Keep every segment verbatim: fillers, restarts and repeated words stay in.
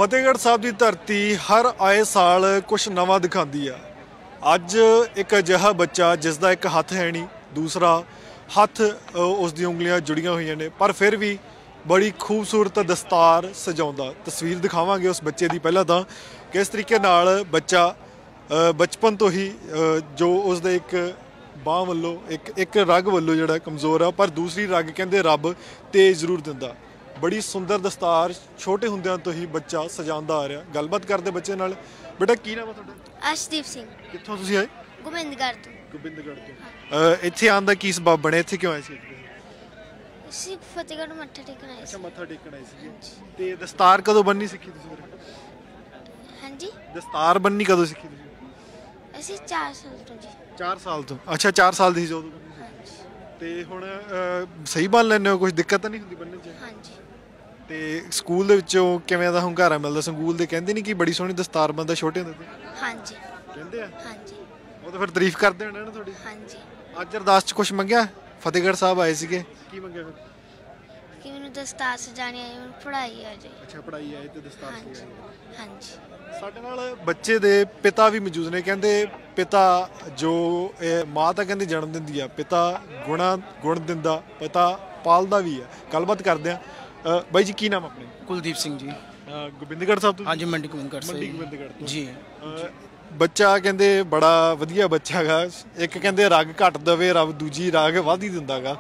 ਫਤਿਹਗੜ੍ਹ ਸਾਹਿਬ ਦੀ ਧਰਤੀ ਹਰ ਆਏ ਸਾਲ ਕੁਛ ਨਵਾਂ ਦਿਖਾਉਂਦੀ ਆ। ਅੱਜ ਇੱਕ ਅਜਿਹਾ ਬੱਚਾ ਜਿਸ ਦਾ ਇੱਕ ਹੱਥ ਹੈ ਨਹੀਂ, ਦੂਸਰਾ ਹੱਥ ਉਸ ਦੀਆਂ ਉਂਗਲੀਆਂ ਜੁੜੀਆਂ ਹੋਈਆਂ ਨੇ, ਪਰ ਫਿਰ ਵੀ ਬੜੀ ਖੂਬਸੂਰਤ ਦਸਤਾਰ ਸਜਾਉਂਦਾ। ਤਸਵੀਰ ਦਿਖਾਵਾਂਗੇ ਉਸ ਬੱਚੇ ਦੀ। ਪਹਿਲਾਂ ਤਾਂ ਕਿਸ ਤਰੀਕੇ ਨਾਲ ਬੱਚਾ ਬਚਪਨ ਤੋਂ ਹੀ ਜੋ ਉਸਦੇ ਇੱਕ ਬਾਂਹ ਵੱਲੋਂ ਇੱਕ ਇੱਕ ਰਗ ਵੱਲੋਂ ਜਿਹੜਾ ਕਮਜ਼ੋਰ ਆ, ਪਰ ਦੂਸਰੀ ਰਗ ਕਹਿੰਦੇ ਰੱਬ ਤੇਜ਼ ਜ਼ਰੂਰ ਦਿੰਦਾ। ਬੜੀ ਸੁੰਦਰ ਦਸਤਾਰ ਛੋਟੇ ਹੁੰਦਿਆਂ ਤੋਂ ਹੀ ਬੱਚਾ ਸਜਾਉਂਦਾ ਆ ਰਿਹਾ। ਗੱਲਬਾਤ ਕਰਦੇ ਬੱਚੇ ਨਾਲ। ਬੇਟਾ ਕੀ ਨਾਮ ਹੈ ਤੁਹਾਡਾ? ਅਰਸ਼ਦੀਪ ਸਿੰਘ। ਕਿੱਥੋਂ ਤੁਸੀਂ ਆਏ? ਗੋਬਿੰਦਗੜ੍ਹ ਤੋਂ। ਗੋਬਿੰਦਗੜ੍ਹ ਤੋਂ। ਇੱਥੇ ਆਉਣ ਦਾ ਕੀ ਸਬਬ ਬਣਿਆ? ਇੱਥੇ ਕਿਉਂ ਆਏ ਸੀ? ਅਸੀਂ ਫਤਿਹਗੜ੍ਹ ਮੱਥਾ ਟੇਕਣ ਆਏ ਸੀ। ਅੱਛਾ, ਮੱਥਾ ਟੇਕਣ ਆਏ ਸੀ। ਤੇ ਦਸਤਾਰ ਕਦੋਂ ਬੰਨ੍ਹਣੀ ਸਿੱਖੀ ਤੁਸੀਂ? ਹਾਂਜੀ, ਦਸਤਾਰ ਬੰਨ੍ਹਣੀ ਕਦੋਂ ਸਿੱਖੀ ਤੁਸੀਂ? ਅਸੀਂ ਚਾਰ ਸਾਲ ਤੋਂ ਜੀ। ਚਾਰ ਸਾਲ ਤੋਂ? ਅੱਛਾ, ਚਾਰ ਸਾਲ ਦੀ ਸੀ ਜਦੋਂ ਬੰਨ੍ਹਣੀ ਸੀ। ਤੇ ਹੁਣ ਸਹੀ ਬੰਨ ਲੈਂਦੇ ਹੋ? ਕੁਝ ਦਿੱਕਤ ਤਾਂ ਨਹੀਂ ਹੁੰਦੀ ਬੰਨ੍ਹਣ 'ਚ? ਹਾਂਜੀ। ਤੇ ਸਕੂਲ ਦੇ ਵਿੱਚੋਂ ਕਿਵੇਂ ਦਾ ਹੁੰਗਾਰਾ ਮਿਲਦਾ? ਸਕੂਲ ਦੇ ਕਹਿੰਦੇ ਨਹੀਂ ਕਿ ਬੜੀ ਸੋਹਣੀ ਦਸਤਾਰ ਬੰਨਦਾ ਛੋਟੇ ਹੁੰਦੇ ਤੋਂ? ਹਾਂਜੀ ਕਹਿੰਦੇ ਆ। ਹਾਂਜੀ। ਉਹ ਤਾਂ ਫਿਰ ਤਾਰੀਫ ਕਰਦੇ ਹੋਣੇ ਨਾ ਤੁਹਾਡੀ? ਹਾਂਜੀ। ਅੱਜ ਅਰਦਾਸ 'ਚ ਕੁਛ ਮੰਗਿਆ? ਫਤਿਹਗੜ੍ਹ ਸਾਹਿਬ ਆਏ ਸੀਗੇ, ਕੀ ਮੰਗਿਆ ਫਿਰ? ਕਿ ਮੈਨੂੰ ਦਸਤਾਰ ਸਜਾਣੀ ਆਈ, ਮੈਨੂੰ ਪੜ੍ਹਾਈ ਆ ਜਾਏ। ਅੱਛਾ, ਪੜ੍ਹਾਈ ਆਏ ਤੇ ਦਸਤਾਰ ਹਾਂਜੀ ਹਾਂਜੀ। ਸਾਡੇ ਨਾਲ ਬੱਚੇ ਦੇ ਪਿਤਾ ਵੀ ਮੌਜੂਦ ਨੇ। ਕਹਿੰਦੇ ਪਿਤਾ ਜੋ ਇਹ ਮਾਂ ਤਾਂ ਕਹਿੰਦੇ ਜਨਮ ਦਿੰਦੀ ਆ, ਪਿਤਾ ਗੁਣਾ ਗੁਣ ਦਿੰਦਾ, ਪਿਤਾ ਪਾਲਦਾ ਵੀ ਆ। ਗੱਲਬਾਤ ਕਰਦੇ ਆ। ਬਾਈ ਜੀ ਕੀ ਨਾਮ ਆਪਣੇ? ਕੁਲਦੀਪ ਸਿੰਘ ਜੀ। ਗੋਬਿੰਦਗੜ੍ਹ ਸਾਹਿਬ ਤੋਂ? ਹਾਂਜੀ, ਮੰਡੀ ਗੋਬਿੰਦਗੜ੍ਹ ਮੰਡੀ ਗੋਬਿੰਦਗੜ੍ਹ ਤੋਂ ਜੀ। ਬੱਚਾ ਕਹਿੰਦੇ ਬੜਾ ਵਧੀਆ ਬੱਚਾ ਹੈਗਾ। ਇੱਕ ਕਹਿੰਦੇ ਰਗ ਘੱਟ ਦਵੇ ਰੱਬ, ਦੂਜੀ ਰਗ ਵੱਧ ਹੀ ਦਿੰਦਾ ਗਾ।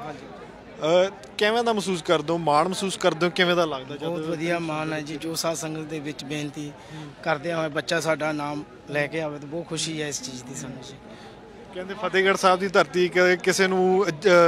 ਕਿਵੇਂ ਦਾ ਮਹਿਸੂਸ ਕਰਦੇ ਹੋ? ਮਾਣ ਮਹਿਸੂਸ ਕਰਦੇ ਹੋ? ਕਿਵੇਂ ਦਾ ਲੱਗਦਾ? ਬਹੁਤ ਵਧੀਆ ਮਾਣ ਹੈ ਜੀ। ਜੋ ਸਾਧ ਸੰਗਤ ਦੇ ਵਿੱਚ ਬੇਨਤੀ ਕਰਦੇ ਹੋਏ ਬੱਚਾ ਸਾਡਾ ਨਾਮ ਲੈ ਕੇ ਆਵੇ ਤਾਂ ਬਹੁਤ ਖੁਸ਼ੀ ਹੈ ਇਸ ਚੀਜ਼ ਦੀ ਸਾਨੂੰ ਜੀ। ਕਹਿੰਦੇ ਫਤਿਹਗੜ੍ਹ ਸਾਹਿਬ ਦੀ ਧਰਤੀ ਕਿਸੇ ਨੂੰ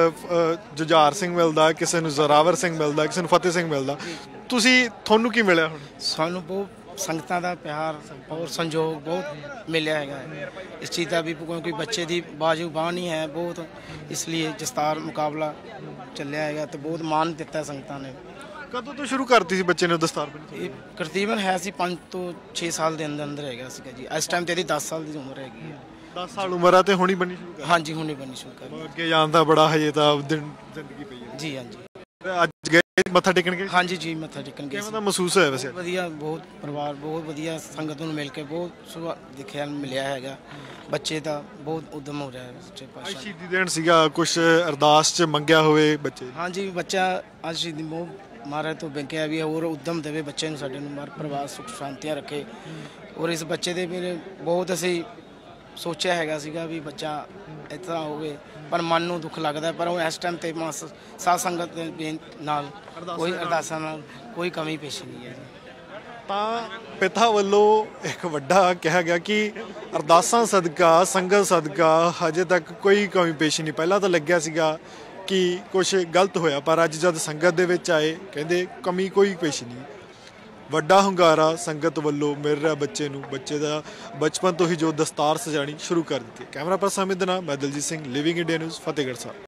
ਜੁਝਾਰ ਸਿੰਘ ਮਿਲਦਾ, ਕਿਸੇ ਨੂੰ ਜ਼ੋਰਾਵਰ ਸਿੰਘ ਮਿਲਦਾ, ਕਿਸੇ ਨੂੰ ਫਤਿਹ ਸਿੰਘ ਮਿਲਦਾ। ਤੁਸੀਂ ਤੁਹਾਨੂੰ ਕੀ ਮਿਲਿਆ ਹੁਣ? ਸਾਨੂੰ ਬਹੁਤ ਸੰਗਤਾਂ ਦਾ ਪਿਆਰ ਔਰ ਸੰਯੋਗ ਬਹੁਤ ਮਿਲਿਆ ਹੈਗਾ ਇਸ ਚੀਜ਼ ਦਾ ਵੀ, ਕਿਉਂਕਿ ਬੱਚੇ ਦੀ ਬਾਜੂ ਬਾਂਹ ਨਹੀਂ ਹੈ ਬਹੁਤ, ਇਸ ਲਈ ਦਸਤਾਰ ਮੁਕਾਬਲਾ ਚੱਲਿਆ ਹੈਗਾ ਤੇ ਬਹੁਤ ਮਾਣ ਦਿੱਤਾ ਸੰਗਤਾਂ ਨੇ। ਕਦੋਂ ਤੋਂ ਸ਼ੁਰੂ ਕਰਤੀ ਸੀ ਬੱਚੇ ਨੇ ਦਸਤਾਰ ਬੰਨ੍ਹਣੀ? ਇਹ ਤਕਰੀਬਨ ਹੈ ਸੀ ਪੰਜ ਤੋਂ ਛੇ ਸਾਲ ਦੇ ਅੰਦਰ ਅੰਦਰ ਹੈਗਾ ਸੀਗਾ ਜੀ। ਇਸ ਟਾਈਮ ਤੇ ਇਹਦੀ ਦਸ ਸਾਲ ਦੀ ਉਮਰ ਹੈਗੀ ਹੈ। ਦਸ ਸਾਲ ਉਮਰ ਆ ਤੇ ਹੁਣੀ ਬੰਨ੍ਹਣੀ ਸ਼ੁਰੂ ਕਰ? ਹਾਂਜੀ, ਹੁਣੇ ਬੰਨ੍ਹਣੀ ਸ਼ੁਰੂ ਕਰ। ਅੱਗੇ ਜਾਣ ਦਾ ਬੜਾ ਹਜੇ ਤਾਂ ਦਿਨ ਜ਼ਿੰਦਗੀ ਪਈ ਹੈ ਜੀ। ਹਾਂਜੀ। ਅੱਜ ਗਏ ਮੱਥਾ ਟੇਕਣ ਗਏ? ਹਾਂਜੀ ਜੀ, ਮੱਥਾ ਟੇਕਣ ਗਏ। ਕਿਵੇਂ ਦਾ ਮਹਿਸੂਸ ਹੋਇਆ ਵੈਸੇ? ਵਧੀਆ, ਬਹੁਤ ਪਰਿਵਾਰ ਬਹੁਤ ਵਧੀਆ, ਸੰਗਤ ਨੂੰ ਮਿਲ ਕੇ ਬਹੁਤ ਸੁਭਾ ਦੇਖਿਆ ਮਿਲਿਆ ਹੈਗਾ। ਬੱਚੇ ਦਾ ਬਹੁਤ ਉਦਮ ਹੋ ਰਿਹਾ ਹੈ ਸੱਚੇ ਪਾਤਸ਼ਾਹ। ਸ਼ਹੀਦੀ ਦੇਣ ਸੀਗਾ, ਕੁਛ ਅਰਦਾਸ 'ਚ ਮੰਗਿਆ ਹੋਵੇ ਬੱਚੇ? ਹਾਂਜੀ, ਬੱਚਾ ਅੱਜ ਸ਼ਹੀਦੀ ਬਹੁਤ ਮਹਾਰਾਜ ਤੋਂ ਮੰਗਿਆ ਵੀ ਹੋਰ ਉਦਮ ਦੇਵੇ ਬੱਚੇ ਨੂੰ, ਸਾਡੇ ਨੂੰ ਮਰ ਪਰਿਵਾਰ ਸੁੱਖ ਸ਼ਾਂਤੀਆਂ ਰੱਖੇ। ਔਰ ਇਸ ਬੱਚੇ ਦੇ ਮੇਰੇ ਬਹੁਤ ਅਸੀਂ ਸੋਚਿਆ ਹੈਗਾ ਸੀਗਾ ਵੀ ਬੱਚਾ ਇਸ ਤਰ੍ਹਾਂ ਹੋਵੇ, ਪਰ ਮਨ ਨੂੰ ਦੁੱਖ ਲੱਗਦਾ। ਪਰ ਉਹ ਇਸ ਟਾਈਮ 'ਤੇ ਸਾਧ ਸੰਗਤ ਦੇ ਨਾਲ ਕੋਈ ਅਰਦਾਸਾਂ ਨਾਲ ਕੋਈ ਕਮੀ ਪੇਸ਼ੀ ਨਹੀਂ ਹੈ ਜੀ। ਤਾਂ ਪਿਤਾ ਵੱਲੋਂ ਇੱਕ ਵੱਡਾ ਕਿਹਾ ਗਿਆ ਕਿ ਅਰਦਾਸਾਂ ਸਦਕਾ, ਸੰਗਤ ਸਦਕਾ ਹਜੇ ਤੱਕ ਕੋਈ ਕਮੀ ਪੇਸ਼ੀ ਨਹੀਂ। ਪਹਿਲਾਂ ਤਾਂ ਲੱਗਿਆ ਸੀਗਾ ਕਿ ਕੁਛ ਗਲਤ ਹੋਇਆ, ਪਰ ਅੱਜ ਜਦ ਸੰਗਤ ਦੇ ਵਿੱਚ ਆਏ ਕਹਿੰਦੇ ਕਮੀ ਕੋਈ ਪੇਸ਼ੀ ਨਹੀਂ। ਵੱਡਾ ਹੁੰਗਾਰਾ ਸੰਗਤ ਵੱਲੋਂ ਮਿਲ ਰਿਹਾ ਬੱਚੇ ਨੂੰ। ਬੱਚੇ ਦਾ ਬਚਪਨ ਤੋਂ ਹੀ ਜੋ ਦਸਤਾਰ ਸਜਾਣੀ ਸ਼ੁਰੂ ਕਰ ਦਿੱਤੀ। ਕੈਮਰਾ ਪਰਸਨ ਅਮਿਤ ਦੇ ਨਾਲ ਮੈਂ Daljit Singh, living India news, Fatehgarh ਸਾਹਿਬ।